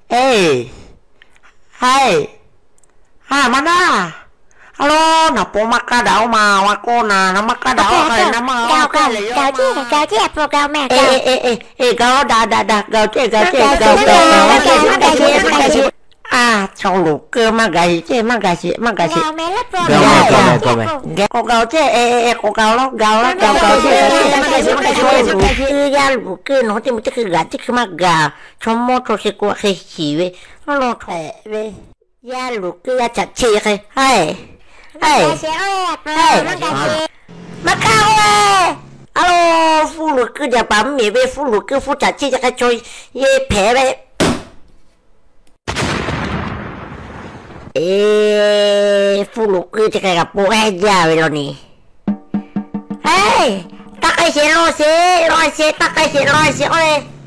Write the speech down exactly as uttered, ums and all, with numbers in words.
Ê, hay, à mana? Alo, nó po maka daw ma, ako na, na maka daw kay na ma. Gào không, gào chứ, gào chứ, pro gào mẹ Ê, gào. ê, ê, ê, ê, gào đà đà đà, gào chứ, gào chứ, Gào gào chứ, gào gào, gào, gào, gào chứ, gào chứ. À, trong lục cơ mà gầy chứ, mà gầy chứ, mà gầy chứ. Gào mẹ là pro Gào gào. mẹ, gào mẹ, gào mẹ. Gào, cô gào chứ, ê, ê, ê, cô gào lắm, gào lắm, gào gào chứ, gào chứ, mà gầy chứ, mà gầy chứ, lục cơ, ya lục cơ, nó thì một cái gà chứ mà gà, trong mô tô sẽ qua cái gì vậy, nó lo thẻ vậy, ya lục cơ, ya chặt chì cái, hay. Hey, hey, Macau alo, phụ nữ cứ nhà bấm mì về phụ nữ cứ phụ trả chi cho cái chơi ye phê về. Ê, phụ nữ cứ cho cái gặp bố hay già vậy rồi nè. Hey, tắc cái xe lo xe, lo xe, tắc cái xe lo xe ơi.